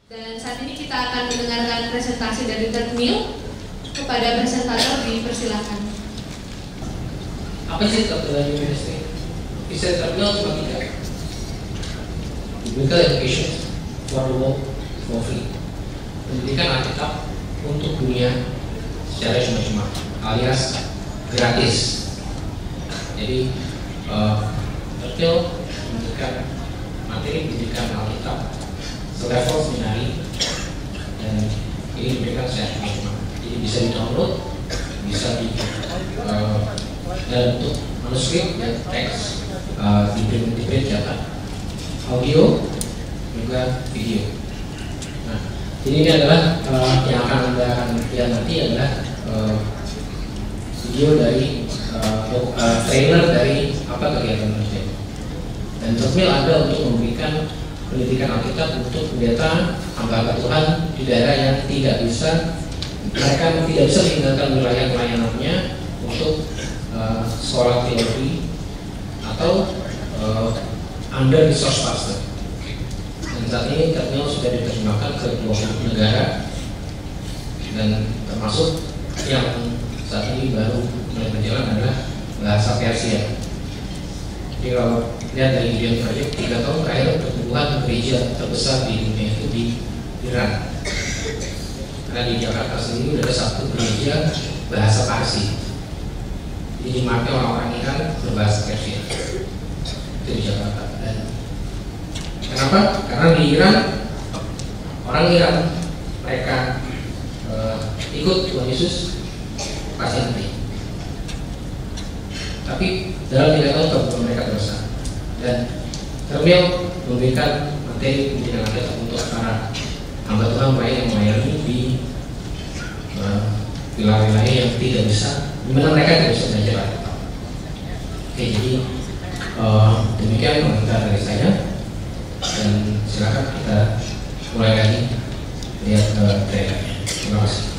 Dan saat ini kita akan mendengarkan presentasi dari Thirdmill. Kepada presentator dipersilakan. Apa sih Thirdmill University? Bisa Thirdmill cuma 3. Medical education for the world for free. Pendidikan Alkitab untuk dunia secara cuma-cuma, alias gratis. Jadi Thirdmill memberikan materi pendidikan Alkitab selevel seminari, dan ini diberikan secara cuma-cuma. Jadi bisa di-download, bisa di dalam bentuk manuskrip dan teks, di-print cetak, audio, juga video. Nah, ini adalah yang akan Anda lihat nanti adalah video dari trailer dari apa kegiatan tersebut. Dan Thirdmill ada untuk memberikan pendidikan Alkitab untuk pendeta hamba Tuhan di daerah yang tidak bisa, mereka tidak bisa meninggalkan wilayah pelayanannya untuk sekolah teologi atau under resource pastor. Dan saat ini Thirdmill sudah diterjemahkan ke 20 negara, dan termasuk yang saat ini baru mulai berjalan adalah bahasa Persia. Jadi kalau lihat dari video proyek 3 tahun terakhir, pertumbuhan gereja terbesar di dunia itu di Iran. Karena di Jakarta sendiri ada satu gereja bahasa Parsi. Jadi dipakai orang-orang Iran berbahasa Persia. Itu di Jakarta. Dan kenapa? Karena di Iran, orang Iran mereka ikut Tuhan Yesus pasti nanti. Tapi dalam 3 tahun kebetulan mereka dosa. Dan Thirdmill memberikan materi pendidikan Alkitab untuk para hamba Tuhan yang melayani di wilayah-wilayah yang tidak bisa, di mana mereka tidak bisa belajar Alkitab. Oke, jadi demikian komentar dari saya, dan silakan kita mulai lagi lihat trailernya. Terima kasih.